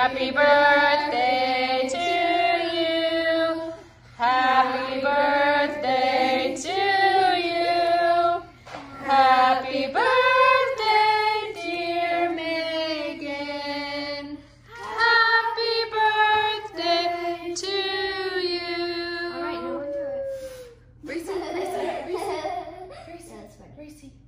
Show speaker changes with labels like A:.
A: Happy birthday to you. Happy birthday to you. Happy birthday, dear Megan. Happy birthday to you.
B: All right, no one do it.
A: Gracie, Gracie, Gracie, Gracie, Gracie.